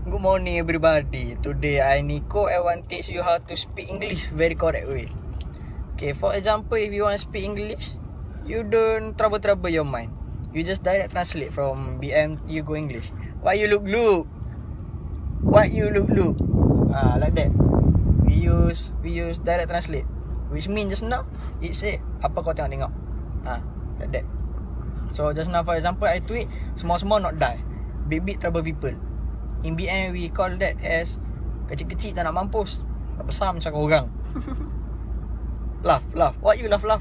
Good morning everybody. Today I Nico, I want to teach you how to speak English very correct way. Okay, for example, if you want to speak English, you don't trouble your mind. You just direct translate from BM you go English. Why you look? What you look? Like that. We use direct translate, which means just now it say apa kau tengok. Like that. So just now for example I tweet small not die, big trouble people. In BM we call that as kecil tak nak mampus, tak besar macam orang. Laugh. What you laugh?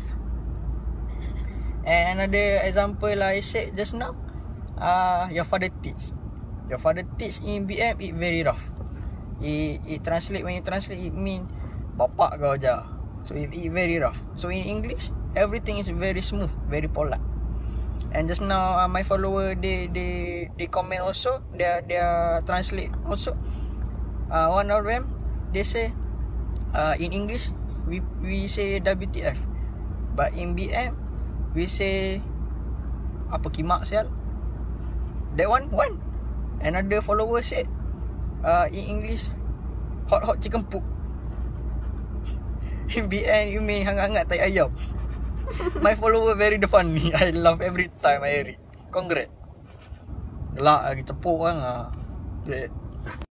And another example I said just now, your father teach in BM it very rough. It translate, when you translate it mean bapak kau ajar. So it very rough. So in English everything is very smooth, very polite. And just now my follower they comment also, they translate also. One of them they say in English we say WTF, but in BM we say apa kimak sial. That one. Another follower said in English hot chicken poop. In BM you mean hangat tai ayam. My follower very funny. I laugh every time I read. Congrats. Gelak lagi cepuk kan.